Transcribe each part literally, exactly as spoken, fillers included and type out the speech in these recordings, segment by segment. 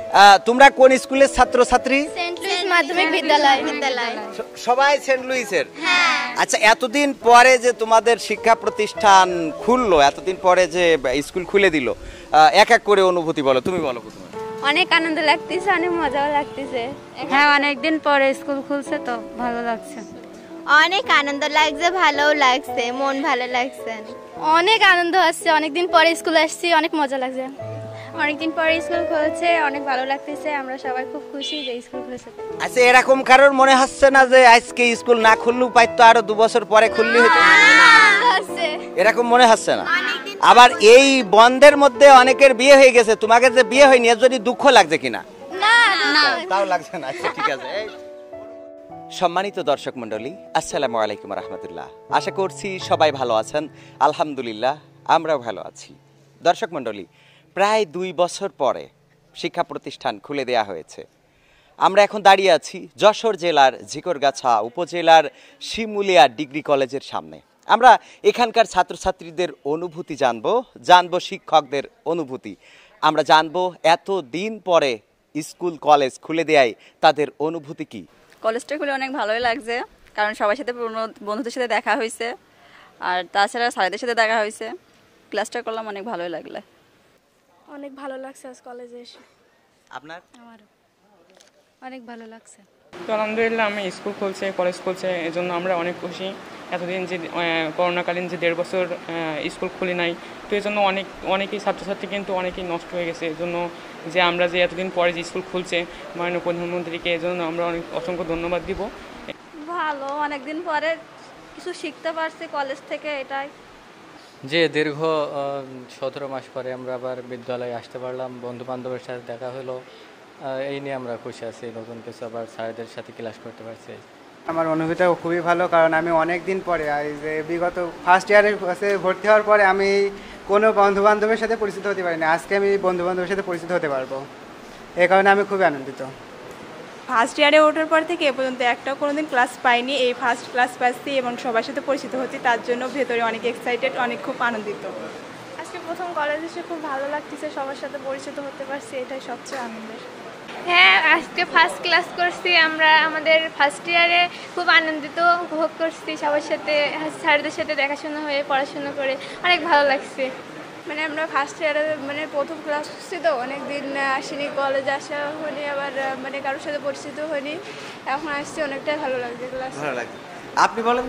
তোমরা কোন স্কুলের ছাত্রছাত্রী? সেন্ট লুইস মাধ্যমিক বিদ্যালয়। বিদ্যালয় সবাই সেন্ট লুইসের? হ্যাঁ। আচ্ছা, এতদিন পরে যে তোমাদের শিক্ষা প্রতিষ্ঠান খুললো, এতদিন পরে যে স্কুল খুলে দিল, এক এক করে অনুভূতি বলো। তুমি বলো প্রথমে। অনেক আনন্দ লাগতেছে, অনেক মজাও লাগতেছে। হ্যাঁ, অনেকদিন পরে স্কুল খুলছে তো ভালো লাগছে। অনেক আনন্দ লাগছে, ভালোও লাগছে, মন ভালো লাগছে। অনেক আনন্দ হচ্ছে, অনেকদিন পরে স্কুল আসছি, অনেক মজা লাগছে। অনেকদিন পরে স্কুল খুলেছে, অনেক ভালো লাগতেছে, আমরা সবাই খুব খুশি যে স্কুল খুলেছে। আচ্ছা, এরকম কারোর মনে হচ্ছে না যে আজকে স্কুল না খুললেও পাইতো, আরো দু বছর পরে খুললে হতো? এরকম মনে হচ্ছে না? আবার এই বন্ধের মধ্যে অনেকের বিয়ে হয়ে গেছে, তোমাকে যে বিয়ে হয়নি এর জন্য দুঃখ লাগছে কিনা? না, তাও লাগছে না। আচ্ছা, ঠিক আছে। সম্মানিত দর্শক মন্ডলী, আসসালামু আলাইকুম রহমতুল্লাহ। আশা করছি সবাই ভালো আছেন। আলহামদুলিল্লাহ, আমরাও ভালো আছি। দর্শক মন্ডলী, প্রায় দুই বছর পরে শিক্ষা প্রতিষ্ঠান খুলে দেয়া হয়েছে। আমরা এখন দাঁড়িয়ে আছি যশোর জেলার ঝিকরগাছা উপজেলার শিমুলিয়া ডিগ্রি কলেজের সামনে। আমরা এখানকার ছাত্রছাত্রীদের অনুভূতি জানবো, জানবো শিক্ষকদের অনুভূতি। আমরা জানবো এত দিন পরে স্কুল কলেজ খুলে দেয়ায় তাদের অনুভূতি কি। কলেজটা খুলে অনেক ভালোই লাগছে, কারণ সবার সাথে বন্ধুদের সাথে দেখা হয়েছে, আর তাছাড়া স্যারদের সাথে দেখা হয়েছে। ক্লাসটা করলাম, অনেক ভালোই লাগলো। অনেক ভালো লাগছে আজ কলেজে এসে। আপনার? আমারও অনেক ভালো লাগছে। তো আলহামদুলিল্লাহ, আমি স্কুল খুলছে, কলেজ খুলছে, এই জন্য আমরা অনেক খুশি। এতদিন যে করোনাকালীন যে দেড় বছর স্কুল খুলি নাই, তো এই জন্য অনেক অনেকেই ছাত্রছাত্রী কিন্তু অনেকেই নষ্ট হয়ে গেছে। এই জন্য যে আমরা যে এতদিন পরে যে স্কুল খুলছে মাননীয় প্রধানমন্ত্রীকে, এই জন্য আমরা অনেক অসংখ্য ধন্যবাদ দিব। ভালো, অনেকদিন পরে কিছু শিখতে পারছি কলেজ থেকে, এটাই যে দীর্ঘ সতেরো মাস পরে আমরা আবার বিদ্যালয়ে আসতে পারলাম, বন্ধু বান্ধবের সাথে দেখা হলো, এই নিয়ে আমরা খুশি আছি। নতুন কিছু আবার স্যারদের সাথে ক্লাস করতে পারছি। আমার অনুভূতিটাও খুবই ভালো, কারণ আমি অনেক দিন পরে যে বিগত ফার্স্ট ইয়ারে ভর্তি হওয়ার পরে আমি কোনো বন্ধু বান্ধবের সাথে পরিচিত হতে পারিনি। আজকে আমি বন্ধু বান্ধবের সাথে পরিচিত হতে পারবো, এই কারণে আমি খুবই আনন্দিত। ফার্স্ট ইয়ারে ওঠার পর থেকে এ পর্যন্ত একটাও কোনোদিন ক্লাস পাইনি, এই ফার্স্ট ক্লাস পাচ্ছি এবং সবার সাথে পরিচিত হচ্ছি, তার জন্য ভেতরে অনেক এক্সাইটেড, অনেক খুব আনন্দিত। আজকে প্রথম কলেজ এসে খুব ভালো লাগতেছে, সবার সাথে পরিচিত হতে পারছি, এটাই সবচেয়ে আনন্দের। হ্যাঁ, আজকে ফার্স্ট ক্লাস করছি আমরা, আমাদের ফার্স্ট ইয়ারে খুব আনন্দিত উপভোগ করছি, সবার সাথে স্যারদের সাথে দেখাশোনা হয়ে পড়াশোনা করে অনেক ভালো লাগছে। মানে আমরা ফার্স্ট ইয়ারে মানে প্রথম ক্লাস করছি, তো অনেক দিন আসিনি, কলেজে আসা হয়নি, আবার মানে কারোর সাথে পরিচিত হয়নি, এখন আসছি, অনেকটাই ভালো লাগছে ক্লাস। ভালো লাগছে। আপনি বলেন?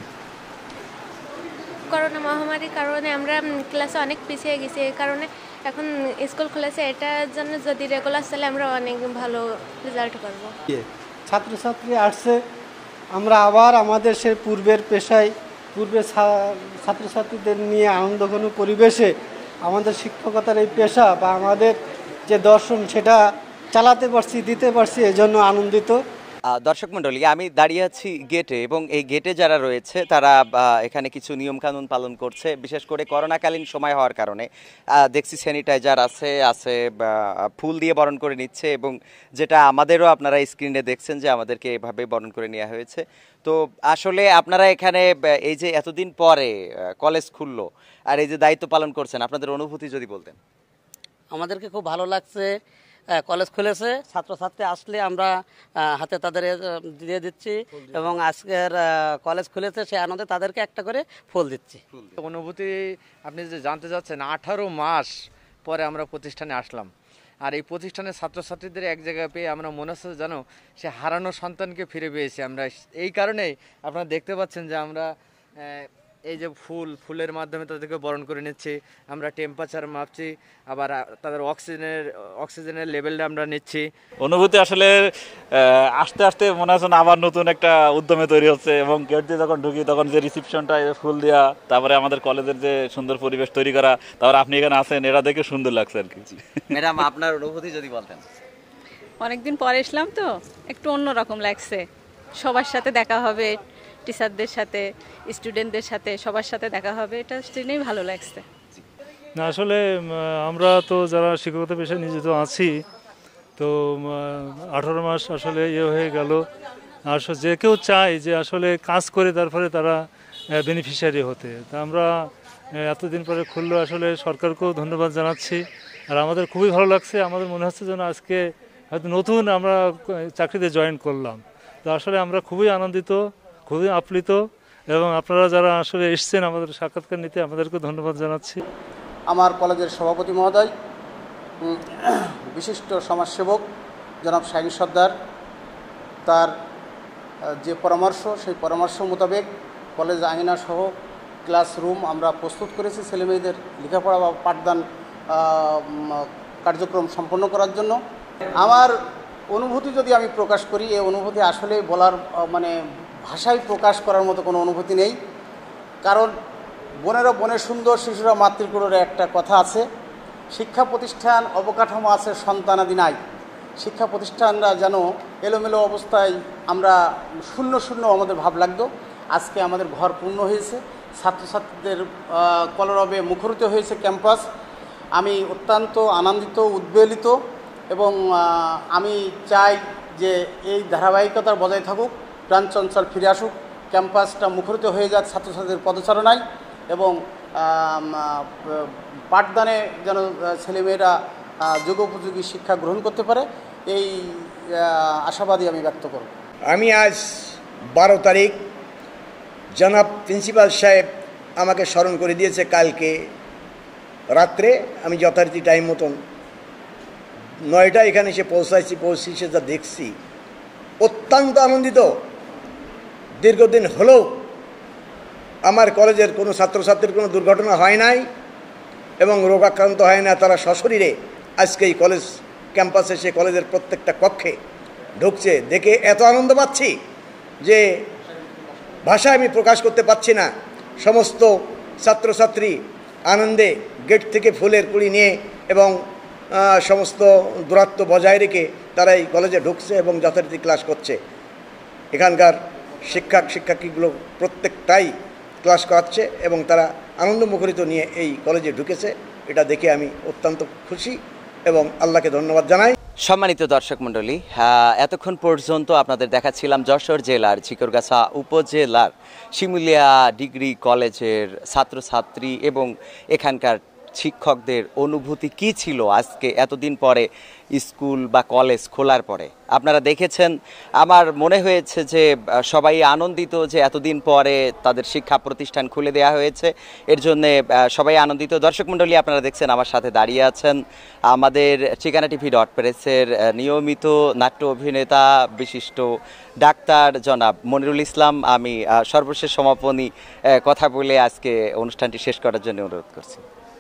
করোনা মহামারীর কারণে আমরা ক্লাসে অনেক পিছিয়ে গেছি, এই কারণে এখন স্কুল খুলেছে, এটার জন্য যদি রেগুলার চলে আমরা অনেক ভালো রেজাল্ট করবো। ছাত্রছাত্রী আসছে, আমরা আবার আমাদের সে পূর্বের পেশায় পূর্বের ছাত্রছাত্রীদের নিয়ে আনন্দঘন পরিবেশে আমাদের শিক্ষকতার এই পেশা বা আমাদের যে দর্শন সেটা চালাতে পারছি, দিতে পারছি, এজন্য আনন্দিত। দর্শক মণ্ডলী, আমি দাঁড়িয়ে আছি গেটে, এবং এই গেটে যারা রয়েছে তারা এখানে কিছু নিয়মকানুন পালন করছে। বিশেষ করে করোনাকালীন সময় হওয়ার কারণে দেখছি স্যানিটাইজার আছে আছে ফুল দিয়ে বরণ করে নিচ্ছে, এবং যেটা আমাদেরও আপনারা স্ক্রিনে দেখছেন যে আমাদেরকে এভাবে বরণ করে নেওয়া হয়েছে। তো আসলে আপনারা এখানে এই যে এতদিন পরে কলেজ খুললো আর এই যে দায়িত্ব পালন করছেন, আপনাদের অনুভূতি যদি বলতেন। আমাদেরকে খুব ভালো লাগছে, কলেজ খুলেছে, ছাত্রছাত্রী আসলে আমরা হাতে তাদের দিয়ে দিচ্ছি, এবং আজকের কলেজ খুলেছে সে আনন্দে তাদেরকে একটা করে ফুল দিচ্ছি। অনুভূতি আপনি যে জানতে চাচ্ছেন, আঠারো মাস পরে আমরা প্রতিষ্ঠানে আসলাম, আর এই প্রতিষ্ঠানের ছাত্রছাত্রীদের এক জায়গায় পেয়ে আমরা মনে হচ্ছে যেন সে হারানো সন্তানকে ফিরে পেয়েছি আমরা। এই কারণেই আপনারা দেখতে পাচ্ছেন যে আমরা এই যে ফুল ফুলের মাধ্যমে তাদেরকে বরণ করে নিচ্ছি, আমরা টেম্পারেচার মাপছি, আবার তাদের অক্সিজেনের অক্সিজেনের লেভেলটা আমরা নিচ্ছি। অনুভূতি আসলে আস্তে আস্তে মনে হচ্ছে না আবার নতুন একটা উদ্যমে তৈরি হচ্ছে, এবং গেট দিয়ে যখন ঢুকি তখন যে রিসিপশনটা ফুল দেওয়া, তারপরে আমাদের কলেজের যে সুন্দর পরিবেশ তৈরি করা, তারপরে আপনি এখানে আছেন, এটা দেখে সুন্দর লাগছে আর কি। ম্যাডাম, আপনার অনুভূতি যদি বলতেন। অনেকদিন পরে এসলাম তো একটু অন্যরকম লাগছে, সবার সাথে দেখা হবে, টিচারদের সাথে, স্টুডেন্টদের সাথে, সবার সাথে দেখা হবে, এটা শুনেই ভালো লাগছে। না, আসলে আমরা তো যারা শিক্ষকতা পেশায় নিয়োজিত আছি, তো আঠারো মাস আসলে ইয়ে হয়ে গেল। আসলে যে কেউ চায় যে আসলে কাজ করে তারপরে তারা বেনিফিশিয়ারি হতে, তা আমরা এতদিন পরে খুললো, আসলে সরকারকেও ধন্যবাদ জানাচ্ছি, আর আমাদের খুবই ভালো লাগছে। আমাদের মনে হচ্ছে যেন আজকে হয়তো নতুন আমরা চাকরিতে জয়েন করলাম। তো আসলে আমরা খুবই আনন্দিত, খুবই আপ্লুত, এবং আপনারা যারা আসলে এসছেন আমাদের সাক্ষাৎকার নিতে আমাদেরকে ধন্যবাদ জানাচ্ছি। আমার কলেজের সভাপতি মহোদয়, বিশিষ্ট সমাজসেবক জনাব শাহিন সর্দার, তার যে পরামর্শ সেই পরামর্শ মোতাবেক কলেজ আঙিনা সহ ক্লাসরুম আমরা প্রস্তুত করেছি ছেলেমেয়েদের লেখাপড়া বা পাঠদান কার্যক্রম সম্পন্ন করার জন্য। আমার অনুভূতি যদি আমি প্রকাশ করি, এই অনুভূতি আসলে বলার মানে ভাষায় প্রকাশ করার মতো কোনো অনুভূতি নেই। কারণ বনেরা বনে সুন্দর, শিশুরা মাতৃকুড়োরে একটা কথা আছে, শিক্ষা প্রতিষ্ঠান অবকাঠামো আছে সন্তানাদি নাই। শিক্ষা প্রতিষ্ঠানরা যেন এলোমেলো অবস্থায় আমরা শূন্য শূন্য আমাদের ভাব লাগতো। আজকে আমাদের ঘর পূর্ণ হয়েছে, ছাত্রছাত্রীদের কলরবে মুখরিত হয়েছে ক্যাম্পাস। আমি অত্যন্ত আনন্দিত, উদ্বেলিত, এবং আমি চাই যে এই ধারাবাহিকতা বজায় থাকুক, প্রাণচঞ্চল ফিরে আসুক, ক্যাম্পাসটা মুখরিত হয়ে যাক ছাত্রছাত্রীদের পদচারণায়, এবং পাঠদানে যেন ছেলেমেয়েরা যুগোপযোগী শিক্ষা গ্রহণ করতে পারে, এই আশাবাদী আমি ব্যক্ত করব। আমি আজ বারো তারিখ জনাব প্রিন্সিপাল সাহেব আমাকে স্মরণ করে দিয়েছে কালকে রাত্রে। আমি যথারীতি টাইম মতন নয়টা এখানে এসে পৌঁছাইছি। পৌঁছে এসে যা দেখছি অত্যন্ত আনন্দিত। দীর্ঘদিন হলেও আমার কলেজের কোনো ছাত্রছাত্রীর কোনো দুর্ঘটনা হয় নাই এবং রোগাক্রান্ত হয় না। তারা সশরীরে আজকে এই কলেজ ক্যাম্পাসে এসে কলেজের প্রত্যেকটা কক্ষে ঢুকছে। দেখে এত আনন্দ পাচ্ছি যে ভাষায় আমি প্রকাশ করতে পারছি না। সমস্ত ছাত্রছাত্রী আনন্দে গেট থেকে ফুলের কুড়ি নিয়ে এবং সমস্ত দূরত্ব বজায় রেখে তারা এই কলেজে ঢুকছে এবং যথারীতি ক্লাস করছে। এখানকার শিক্ষক শিক্ষার্থীগুলো প্রত্যেকটাই ক্লাস করাচ্ছে এবং তারা আনন্দমুখরিত নিয়ে এই কলেজে ঢুকেছে। এটা দেখে আমি অত্যন্ত খুশি এবং আল্লাহকে ধন্যবাদ জানাই। সম্মানিত দর্শক মণ্ডলী, এতক্ষণ পর্যন্ত আপনাদের দেখাচ্ছিলাম যশোর জেলার ঝিকরগাছা উপজেলার শিমুলিয়া ডিগ্রি কলেজের ছাত্রছাত্রী এবং এখানকার শিক্ষকদের অনুভূতি কি ছিল আজকে এতদিন পরে স্কুল বা কলেজ খোলার পরে। আপনারা দেখেছেন, আমার মনে হয়েছে যে সবাই আনন্দিত যে এতদিন পরে তাদের শিক্ষা প্রতিষ্ঠান খুলে দেওয়া হয়েছে, এর জন্যে সবাই আনন্দিত। দর্শক মণ্ডলী, আপনারা দেখছেন আমার সাথে দাঁড়িয়ে আছেন আমাদের ঠিকানা টিভি ডট প্রেসের নিয়মিত নাট্য অভিনেতা বিশিষ্ট ডাক্তার জনাব মনিরুল ইসলাম। আমি সর্বশেষ সমাপনী কথা বলে আজকে অনুষ্ঠানটি শেষ করার জন্য অনুরোধ করছি।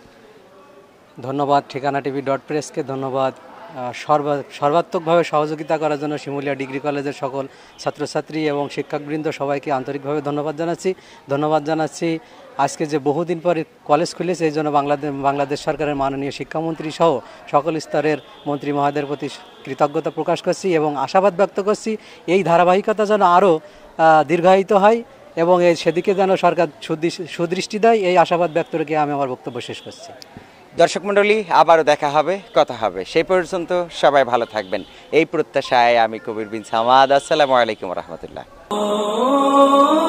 ধন্যবাদ ঠিকানা টিভি ডট প্রেসকে, ধন্যবাদ সর্বা সর্বাত্মকভাবে সহযোগিতা করার জন্য শিমুলিয়া ডিগ্রি কলেজের সকল ছাত্রছাত্রী এবং শিক্ষকবৃন্দ সবাইকে আন্তরিকভাবে ধন্যবাদ জানাচ্ছি। ধন্যবাদ জানাচ্ছি আজকে যে বহুদিন পরে কলেজ খুলেছে এই জন্য বাংলাদেশ বাংলাদেশ সরকারের মাননীয় শিক্ষামন্ত্রী সহ সকল স্তরের মন্ত্রী মহোদয়ের প্রতি কৃতজ্ঞতা প্রকাশ করছি এবং আশাবাদ ব্যক্ত করছি এই ধারাবাহিকতা যেন আরও দীর্ঘায়িত হয় এবং এই সেদিকে যেন সরকার সুদৃষ্টি দেয়, এই আশাবাদ ব্যক্ত রেখে আমি আমার বক্তব্য শেষ করছি। দর্শক মণ্ডলী, আবারও দেখা হবে, কথা হবে। সেই পর্যন্ত সবাই ভালো থাকবেন এই প্রত্যাশায় আমি কবির বিন সামাদ। আসসালামু আলাইকুম রহমতুল্লাহ।